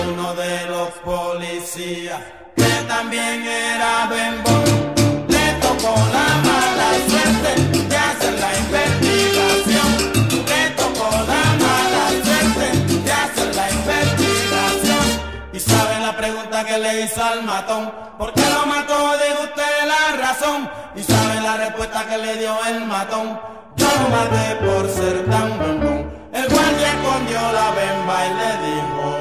uno de los policías, que también era bembón, le tocó la mala suerte de hacer la investigación. Le tocó la mala suerte de hacer la investigación. Y sabe la pregunta que le hizo al matón: ¿por qué lo mató? Diga usted la razón. Y sabe la respuesta que le dio el matón: yo lo maté por ser tan bembón. El guardia escondió la bemba y le dijo: